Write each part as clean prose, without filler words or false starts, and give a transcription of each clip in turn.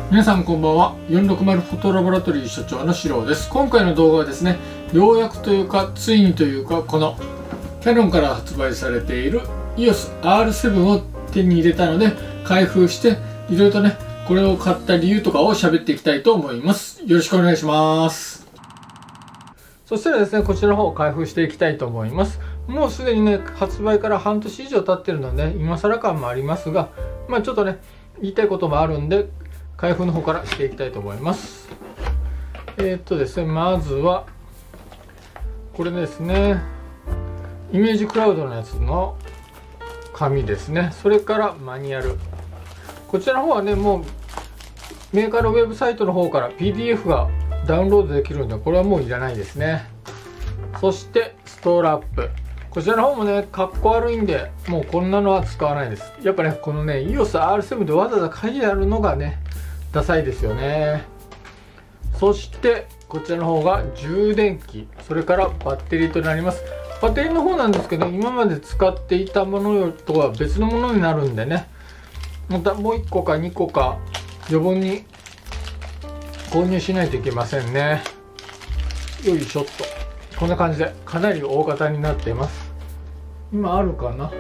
皆さんこんばんは。460フォトラボラトリー所長のシローです。今回の動画はですね、ようやくというかついにというか、このキヤノンから発売されている EOS R7 を手に入れたので開封して、いろいろとねこれを買った理由とかを喋っていきたいと思います。よろしくお願いします。そしたらですね、こちらの方を開封していきたいと思います。もうすでにね発売から半年以上経ってるので、今更感もありますが、ちょっとね言いたいこともあるんで開封の方からしていきたいと思います。ですね、まずはこれですね、イメージクラウドのやつの紙ですね。それからマニュアル、こちらの方はねもうメーカーのウェブサイトの方から PDF がダウンロードできるので、これはもういらないですね。そしてストラップ、こちらの方もねかっこ悪いんでもうこんなのは使わないです。やっぱねこのね EOS R7 でわざわざ書いてあるのがねダサいですよね。そしてこちらの方が充電器、それからバッテリーとなります。バッテリーの方なんですけど、今まで使っていたものとは別のものになるんでね、またもう1個か2個か余分に購入しないといけませんね。よいしょっと、こんな感じでかなり大型になっています。今あるかな、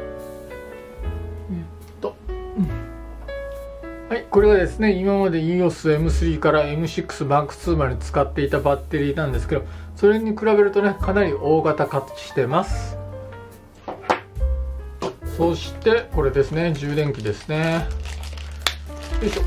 はい、これがですね、今まで EOS M3 から M6 Mark II まで使っていたバッテリーなんですけど、それに比べるとねかなり大型化してます。そしてこれですね、充電器ですね。よいしょ。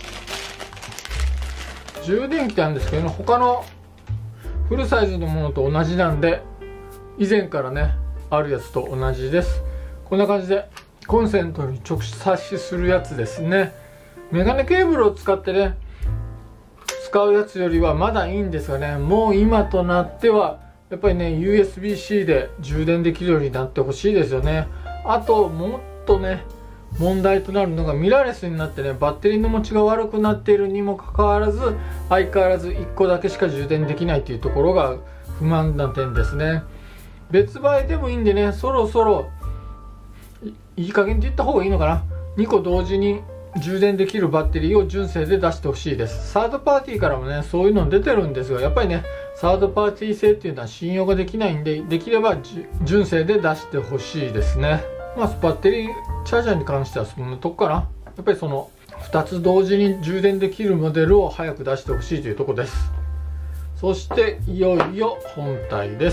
充電器なんですけどね、他のフルサイズのものと同じなんで、以前からねあるやつと同じです。こんな感じでコンセントに直差しするやつですね。メガネケーブルを使ってね使うやつよりはまだいいんですがね、もう今となってはやっぱりね USB-C で充電できるようになってほしいですよね。あともっとね問題となるのが、ミラーレスになってねバッテリーの持ちが悪くなっているにもかかわらず、相変わらず1個だけしか充電できないというところが不満な点ですね。別売でもいいんでね、そろそろいい加減って言った方がいいのかな、2個同時に充電できるバッテリーを純正で出してほしいです。サードパーティーからもねそういうの出てるんですが、やっぱりねサードパーティー製っていうのは信用ができないんで、できれば純正で出してほしいですね。バッテリーチャージャーに関してはそんなとこかな。やっぱりその2つ同時に充電できるモデルを早く出してほしいというところです。そしていよいよ本体です。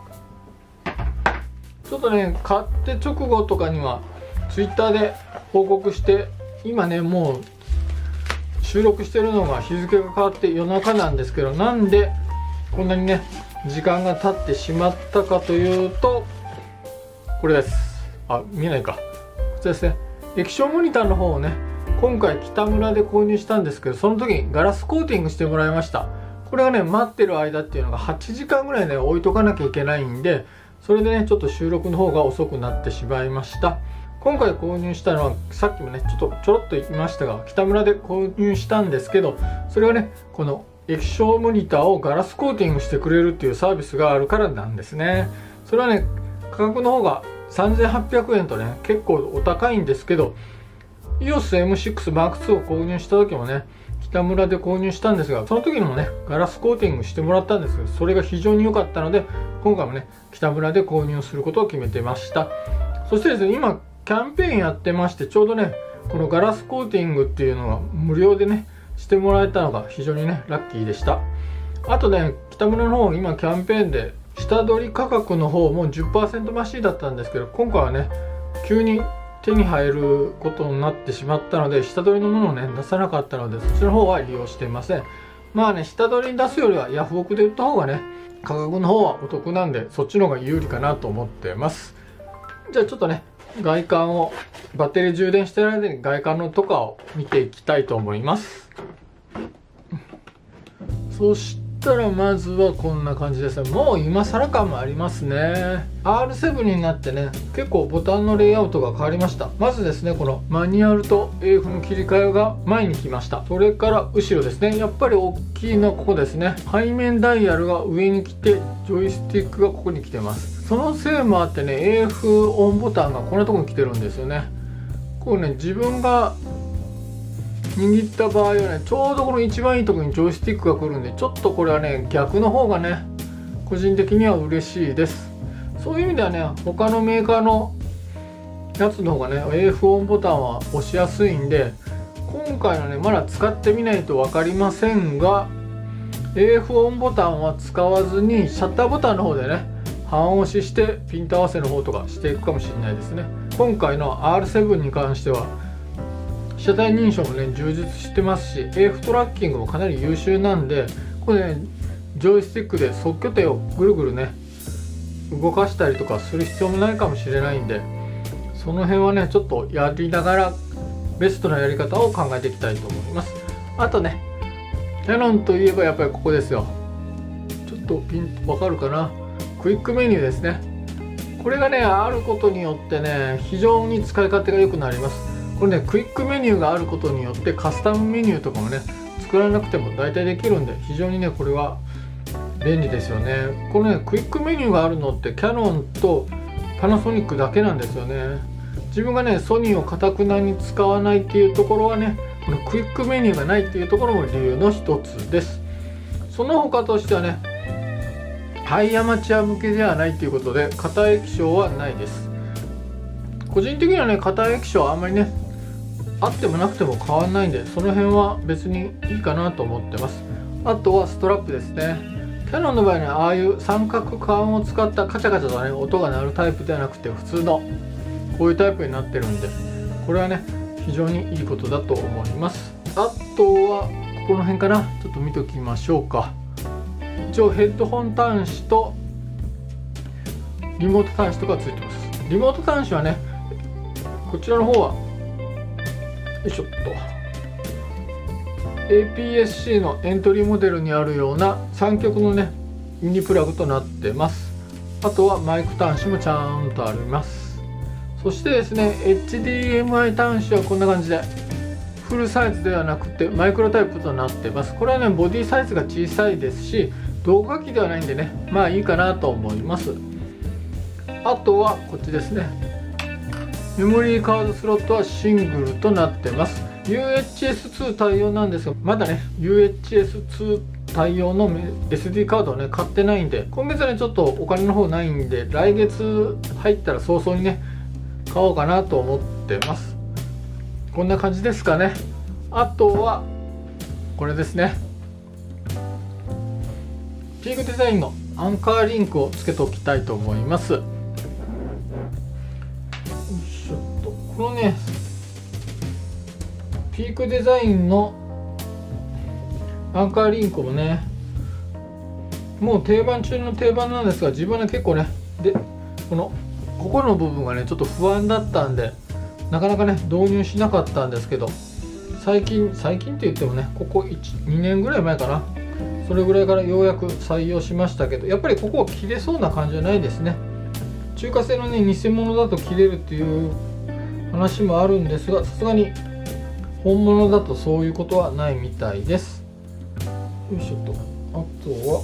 ちょっとね買って直後とかには Twitter で報告して、今ねもう収録してるのが日付が変わって夜中なんですけど、なんでこんなにね時間が経ってしまったかというと、これです。見えないか、こちらですね。液晶モニターの方をね今回北村で購入したんですけど、その時にガラスコーティングしてもらいました。これがね待ってる間っていうのが8時間ぐらいね置いとかなきゃいけないんで、それでねちょっと収録の方が遅くなってしまいました。今回購入したのはさっきもねちょろっと言いましたが、北村で購入したんですけど、それはねこの液晶モニターをガラスコーティングしてくれるっていうサービスがあるからなんですね。それはね価格の方が3800円とね結構お高いんですけど、 EOS M6 Mark II を購入した時もね北村で購入したんですが、その時にもねガラスコーティングしてもらったんですけど、それが非常に良かったので今回もね北村で購入することを決めてました。そしてですね、今キャンペーンやってまして、ちょうどねこのガラスコーティングっていうのが無料でねしてもらえたのが非常にねラッキーでした。あとね北村の方今キャンペーンで下取り価格の方も 10% 増しだったんですけど、今回はね急に手に入ることになってしまったので下取りのものをね出さなかったので、そっちの方は利用していません。下取りに出すよりはヤフオクで売った方がね価格の方はお得なんで、そっちの方が有利かなと思ってます。じゃあちょっとね外観を、バッテリー充電してる間に外観のとかを見ていきたいと思います。そしたらまずはこんな感じですね。もう今更感もありますね。 R7 になってね結構ボタンのレイアウトが変わりました。まずですねこのマニュアルと AF の切り替えが前に来ました。それから後ろですね、やっぱり大きいのはここですね。背面ダイヤルが上に来て、ジョイスティックがここに来てます。そのせいもあってね AF オンボタンがこんなところに来てるんですよね。こうね自分が握った場合はね、ちょうどこの一番いいところにジョイスティックが来るんで、ちょっとこれはね逆の方がね個人的には嬉しいです。そういう意味ではね、他のメーカーのやつの方がね AF オンボタンは押しやすいんで、今回のねまだ使ってみないと分かりませんが、 AF オンボタンは使わずにシャッターボタンの方でね半押ししてピント合わせの方とかしていくかもしれないですね。今回の R7 に関しては車体認証もね充実してますし、 AF トラッキングもかなり優秀なんで、これねジョイスティックで即拠点をぐるぐるね動かしたりとかする必要もないかもしれないんで、その辺はねちょっとやりながらベストなやり方を考えていきたいと思います。あとね、キヤノンといえばやっぱりここですよ。ちょっとピンわかるかな、クイックメニューですね。これがねあることによってね非常に使い勝手が良くなります。これねクイックメニューがあることによってカスタムメニューとかもね作らなくても大体できるんで、非常にねこれは便利ですよね。このねクイックメニューがあるのってキヤノンとパナソニックだけなんですよね。自分がねソニーをかたくなに使わないっていうところはね、このクイックメニューがないっていうところも理由の一つです。その他としてはね、ハイアマチュア向けではないということで硬液晶はないです。個人的にはね硬液晶はあんまりねあってもなくても変わんないんで、その辺は別にいいかなと思ってます。あとはストラップですね。キヤノンの場合ね、ああいう三角管を使ったカチャカチャとね音が鳴るタイプではなくて、普通のこういうタイプになってるんで、これはね非常にいいことだと思います。あとはここの辺かな、ちょっと見ておきましょうか。一応ヘッドホン端子とリモート端子とかついてます。リモート端子はねこちらの方はよいしょっと APS-C のエントリーモデルにあるような3極のねミニプラグとなってます。あとはマイク端子もちゃんとあります。そしてですね HDMI 端子はこんな感じでフルサイズではなくてマイクロタイプとなってます。これはねボディサイズが小さいですし、動画機ではないんでねまあいいかなと思います。あとはこっちですね、メモリーカードスロットはシングルとなってます。 UHS-2 対応なんですが、まだね UHS-2 対応の SD カードをね買ってないんで、今月はねちょっとお金の方ないんで、来月入ったら早々にね買おうかなと思ってます。こんな感じですかね。あとはこれですね、ピークデザインのアンカーリンクをつけておきたいと思います。よいしょっと、このねピークデザインのアンカーリンクもねもう定番中の定番なんですが、自分はね結構ねでここの部分がねちょっと不安だったんでなかなかね導入しなかったんですけど、最近って言ってもねここ2年ぐらい前かな、それぐらいからようやく採用しましたけど、やっぱりここは切れそうな感じじゃないですね。中華製のね偽物だと切れるっていう話もあるんですが、さすがに本物だとそういうことはないみたいです。よいしょっと、あとは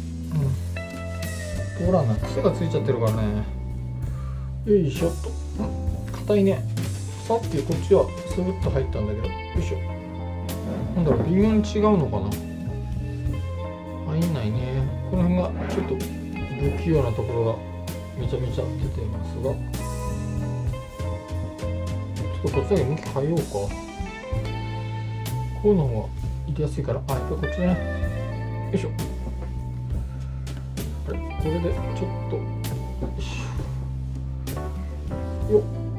通らない、癖がついちゃってるからね。よいしょっと、硬いね。さっきこっちはスルッと入ったんだけど、よいしょ、なんだろう、微妙に違うのかな。入んないね。この辺がちょっと不器用なところがめちゃめちゃ出ていますが、ちょっとこっちだけ向き変えようか。こういうの方が入れやすいから、やっぱりこっちだね。よいしょ。これでちょっとよいしょよっ。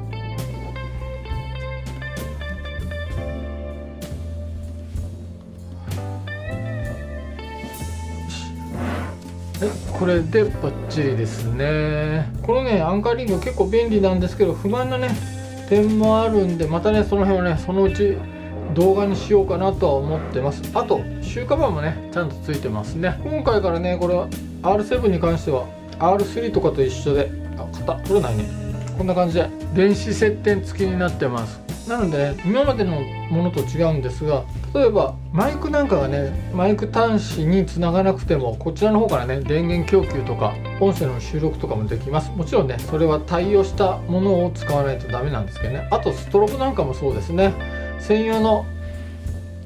はい、これでバッチリですね。このねアンカーリング結構便利なんですけど、不満なね点もあるんで、またねその辺はねそのうち動画にしようかなとは思ってます。あとシューカバーもねちゃんとついてますね。今回からねこれは R7 に関しては R3 とかと一緒で、型取れないね。こんな感じで電子接点付きになってます。なので、ね、今までのものと違うんですが、例えばマイクなんかがねマイク端子につながなくてもこちらの方からね電源供給とか音声の収録とかもできます。もちろんねそれは対応したものを使わないとダメなんですけどね。あとストロボなんかもそうですね、専用の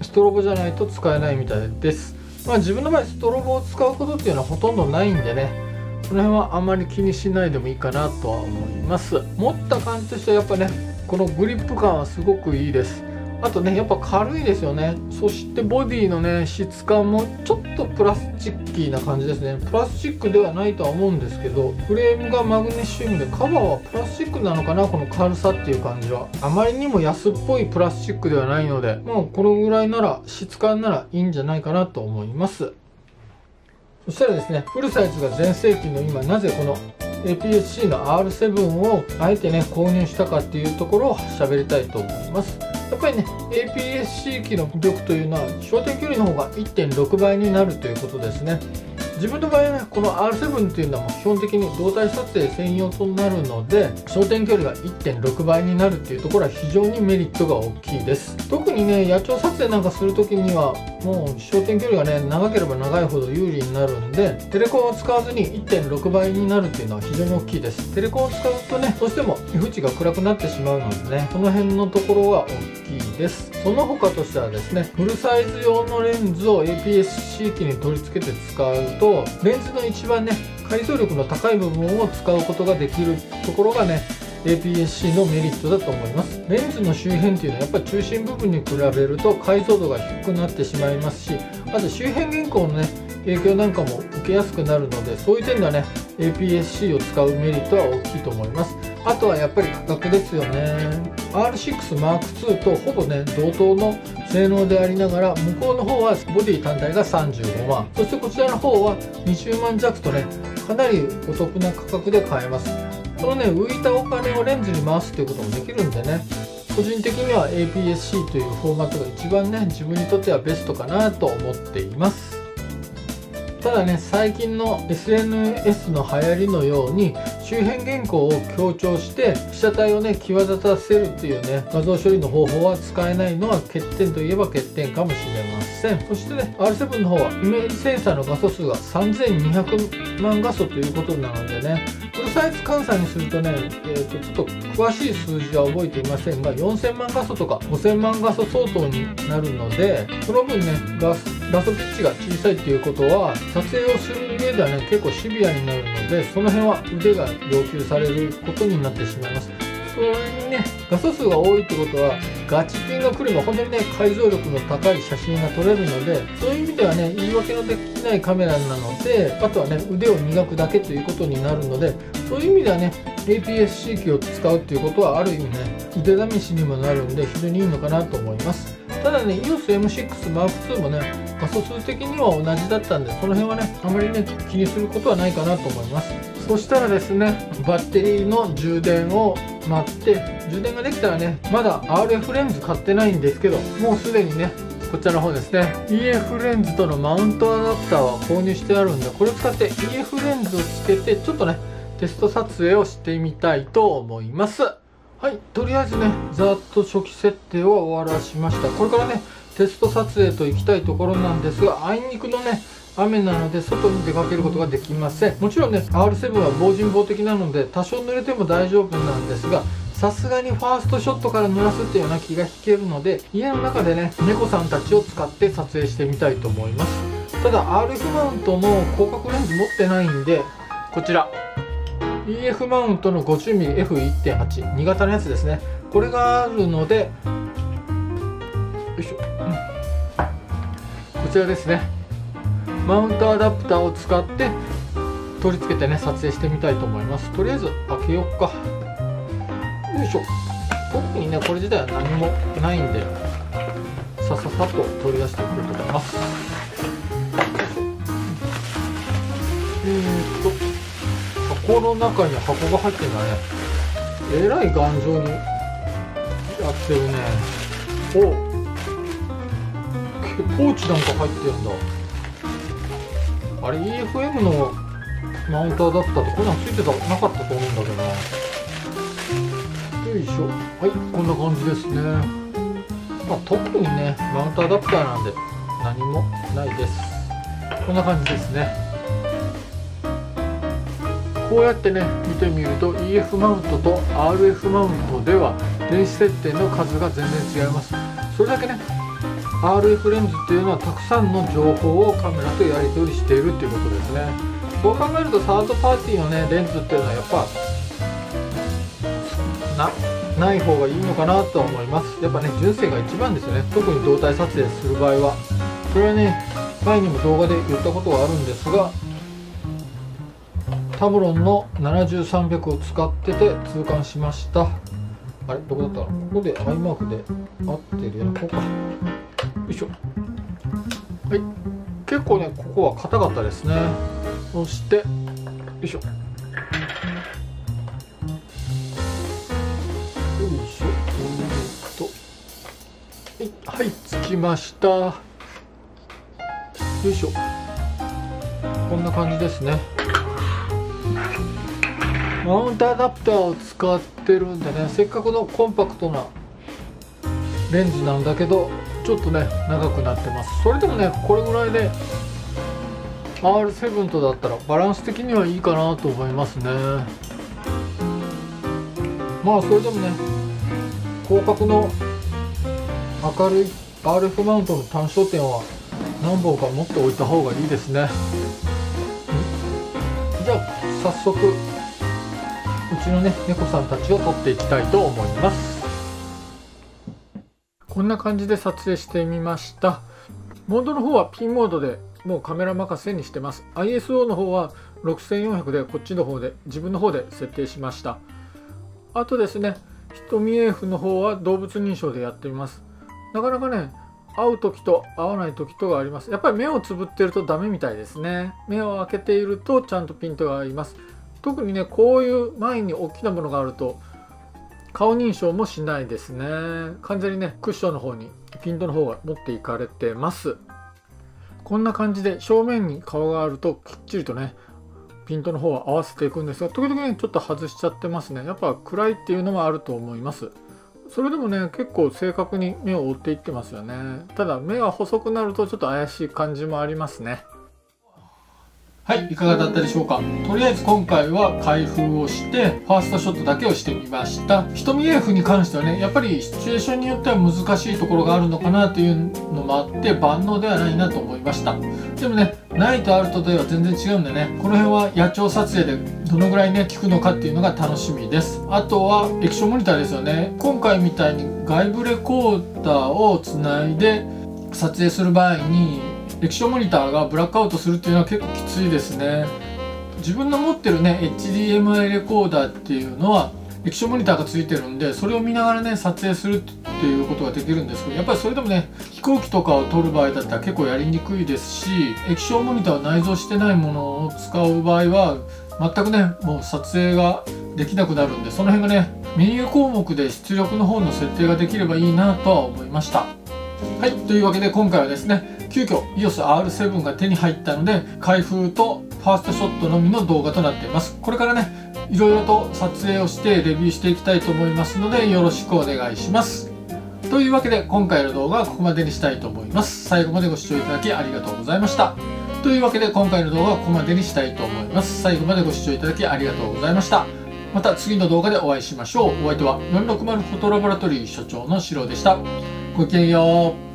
ストロボじゃないと使えないみたいです。自分の場合ストロボを使うことっていうのはほとんどないんでね、その辺はあまり気にしないでもいいかなとは思います。持った感じとしてはやっぱね、このグリップ感はすごくいいです。あとね、やっぱ軽いですよね。そしてボディのね、質感もちょっとプラスチッキーな感じですね。プラスチックではないとは思うんですけど、フレームがマグネシウムでカバーはプラスチックなのかな、この軽さっていう感じは。あまりにも安っぽいプラスチックではないので、もうこのぐらいなら質感ならいいんじゃないかなと思います。そしたらですね、フルサイズが全盛期の今、なぜこのAPS-C の R7 をあえてね購入したかっていうところを喋りたいと思います。やっぱりね APS-C 機の魅力というのは焦点距離の方が 1.6 倍になるということですね。自分の場合はね、この R7 っていうのはもう基本的に動体撮影専用となるので、焦点距離が 1.6 倍になるっていうところは非常にメリットが大きいです。特にね、野鳥撮影なんかする時にはもう焦点距離がね長ければ長いほど有利になるんで、テレコンを使わずに 1.6 倍になるっていうのは非常に大きいです。テレコンを使うとね、どうしても縁が暗くなってしまうのでね、その辺のところは大きいです。その他としてはですね、フルサイズ用のレンズを APS-C 機に取り付けて使うと、レンズの一番ね解像力の高い部分を使うことができるところがね APS-C のメリットだと思います。レンズの周辺っていうのはやっぱり中心部分に比べると解像度が低くなってしまいますし、あと周辺原稿のね影響なんかも受けやすくなるので、そういう点ではね APS-C を使うメリットは大きいと思います。あとはやっぱり価格ですよね。 R6M2 とほぼね同等の性能でありながら、向こうの方はボディ単体が35万、そしてこちらの方は20万弱とねかなりお得な価格で買えます。そのね浮いたお金をレンズに回すということもできるんでね、個人的には APS-C というフォーマットが一番ね自分にとってはベストかなと思っています。ただね、最近の SNS の流行りのように周辺原稿を強調して被写体をね際立たせるっていうね画像処理の方法は使えないのは欠点といえば欠点かもしれません。そしてね R7 の方はイメージセンサーの画素数が3200万画素ということなのでね、フルサイズ換算にするとね、ちょっと詳しい数字は覚えていませんが4000万画素とか5000万画素相当になるので、その分ね画素ピッチが小さいっていうことは撮影をする上ではね結構シビアになるので、その辺は腕が要求されることになってしまいます。それにね画素数が多いってことはガチピンが来れば本当にね解像力の高い写真が撮れるので、そういう意味ではね言い訳のできないカメラなので、あとはね腕を磨くだけということになるので、そういう意味ではね APS-C 機を使うっていうことはある意味ね腕試しにもなるんで非常にいいのかなと思います。ただね EOS M6M2 もね画素数的には同じだったんで、その辺はねあまりね気にすることはないかなと思います。そしたらですね、バッテリーの充電を待って、充電ができたらね、まだ RF レンズ買ってないんですけど、もうすでにねこちらの方ですね EF レンズとのマウントアダプターは購入してあるんで、これを使って EF レンズをつけてちょっとねテスト撮影をしてみたいと思います。はい、とりあえずねざっと初期設定を終わらしました。これからねテスト撮影と行きたいところなんですが、あいにくのね雨なので外に出かけることができません。もちろんね R7 は防塵防滴なので多少濡れても大丈夫なんですが、さすがにファーストショットから濡らすっていうような気が引けるので、家の中でね猫さんたちを使って撮影してみたいと思います。ただ RF マウントの広角レンズ持ってないんで、こちら EF マウントの 50mmF1.8 2型のやつですね、これがあるので、よいしょ、こちらですね、マウントアダプターを使って取り付けてね撮影してみたいと思います。とりあえず開けようか。よいしょ。特にねこれ自体は何もないんでさささっと取り出していこうと思います。箱の中に箱が入ってるんだね。えらい頑丈にやってるね。お、ポーチなんか入ってるんだ。あれ EFM のマウントアダプターってこんなのついてたなかったと思うんだけどな。よいしょ。はい、こんな感じですね。まあ特にねマウントアダプターなんで何もないです。こんな感じですね。こうやってね見てみると EF マウントと RF マウントでは電子設定の数が全然違います。それだけね RF レンズっていうのはたくさんの情報をカメラとやり取りしているっていうことですね。そう考えるとサードパーティーのねレンズっていうのはやっぱない方がいいのかなと思います。やっぱね純正が一番ですよね。特に動体撮影する場合は。これはね前にも動画で言ったことがあるんですが、タブロンの70300を使ってて痛感しました。あれどこだったの？ここでアイマークで合ってるよな。ここか。よいしょ。はい。結構ねここは硬かったですね。そしてよいしょ。よいしょ。はい、つきました。よいしょ。こんな感じですね。マウントアダプターを使ってるんでね、せっかくのコンパクトなレンズなんだけどちょっとね長くなってます。それでもねこれぐらいで R7 とだったらバランス的にはいいかなと思いますね。まあそれでもね広角の明るい RF マウントの単焦点は何本か持っておいた方がいいですね。じゃあ早速うちのね猫さんたちを撮っていきたいと思います。こんな感じで撮影してみました。モードの方はピンモードでもうカメラ任せにしてます。 ISO の方は6400でこっちの方で自分の方で設定しました。あとですね瞳 AF の方は動物認証でやってみます。なかなかね合う時と合わない時とがあります。やっぱり目をつぶってるとダメみたいですね。目を開けているとちゃんとピントが合います。特にねこういう前に大きなものがあると顔認証もしないですね。完全にねクッションの方にピントの方が持っていかれてます。こんな感じで正面に顔があるときっちりとねピントの方は合わせていくんですが、時々ねちょっと外しちゃってますね。やっぱ暗いっていうのもあると思います。それでもね結構正確に目を追っていってますよね。ただ目が細くなるとちょっと怪しい感じもありますね。はい、いかがだったでしょうか。とりあえず今回は開封をしてファーストショットだけをしてみました。瞳 AF に関してはねやっぱりシチュエーションによっては難しいところがあるのかなというのもあって万能ではないなと思いました。でもねないとあるとでは全然違うんでね、この辺は野鳥撮影でどのぐらいね効くのかっていうのが楽しみです。あとは液晶モニターですよね。今回みたいに外部レコーダーをつないで撮影する場合に液晶モニターがブラックアウトするっていうのは結構きついですね。自分の持ってるね HDMI レコーダーっていうのは液晶モニターがついてるんで、それを見ながらね撮影するっていうことができるんですけど、やっぱりそれでもね飛行機とかを撮る場合だったら結構やりにくいですし、液晶モニターを内蔵してないものを使う場合は全くねもう撮影ができなくなるんで、その辺がねメニュー項目で出力の方の設定ができればいいなとは思いました。はい、というわけで今回はですね急遽 EOS R7 が手に入ったので開封とファーストショットのみの動画となっています。これからねいろいろと撮影をしてレビューしていきたいと思いますのでよろしくお願いします。というわけで今回の動画はここまでにしたいと思います。最後までご視聴いただきありがとうございました。というわけで今回の動画はここまでにしたいと思います。最後までご視聴いただきありがとうございました。また次の動画でお会いしましょう。お相手は460フォトラボラトリー所長のシロでした。ごきげんよう。